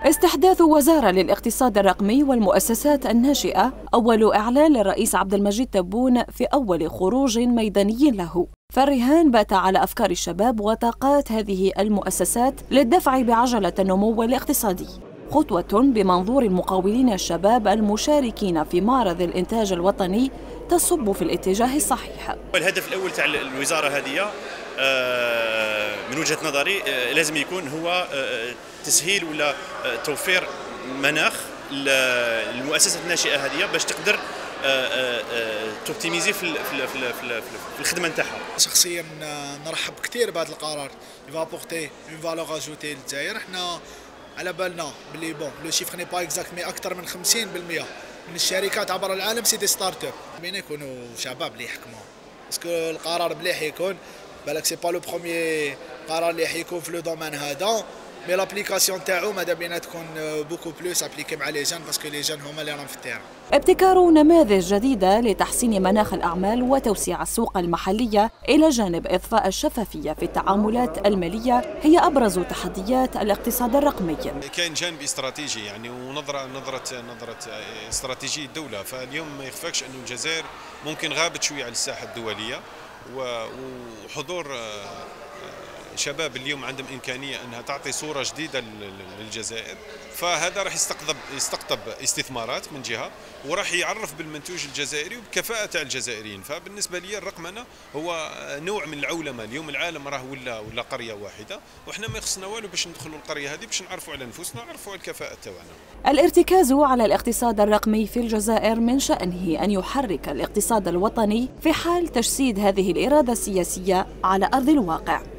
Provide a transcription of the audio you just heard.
استحداث وزارة للاقتصاد الرقمي والمؤسسات الناشئة أول إعلان للرئيس عبد المجيد تبون في أول خروج ميداني له، فالرهان بات على أفكار الشباب وطاقات هذه المؤسسات للدفع بعجلة النمو الاقتصادي، خطوة بمنظور المقاولين الشباب المشاركين في معرض الإنتاج الوطني تصب في الاتجاه الصحيح. الهدف الأول تاع الوزارة هذه من وجهة نظري لازم يكون هو تسهيل ولا توفير مناخ للمؤسسات الناشئة هذه باش تقدر توبتيميزي في الخدمة نتاعها. شخصيا نرحب كثير بهذا القرار، يفا بورتي اون فالور اجوتي للجزائر. احنا على بالنا بلي بون لو شيفر ني با اكزاكت مي اكثر من 50% من الشركات عبر العالم سي دي ستارت اب، بين يكونوا شباب اللي يحكموا، باسكو القرار مليح يكون بالك سي با لو بروميير قرار اللي حيكون في لو دومين هذا، مي لابليكاسيون تاعو ماذا بينا تكون بوكو بلوس ابليكي مع لي جان، باسكو لي جان هما اللي راهم في التيران. ابتكار نماذج جديدة لتحسين مناخ الأعمال وتوسيع السوق المحلية إلى جانب إضفاء الشفافية في التعاملات المالية هي أبرز تحديات الاقتصاد الرقمي. كاين جانب استراتيجي يعني ونظرة استراتيجية الدولة، فاليوم ما يخفاكش أنه الجزائر ممكن غابت شوية على الساحة الدولية، وحضور شباب اليوم عندهم إمكانية أنها تعطي صورة جديدة للجزائر، فهذا راح يستقطب استثمارات من جهة، وراح يعرف بالمنتوج الجزائري وبكفاءة تاع الجزائريين. فبالنسبة لي الرقمنة هو نوع من العولمة. اليوم العالم راه ولا قرية واحدة، وإحنا ما يخصنا والو باش ندخلوا القرية هذه باش نعرفوا على نفوسنا ونعرفوا على الكفاءة تاعنا. الارتكاز على الاقتصاد الرقمي في الجزائر من شأنه أن يحرك الاقتصاد الوطني في حال تجسيد هذه الإرادة السياسية على أرض الواقع.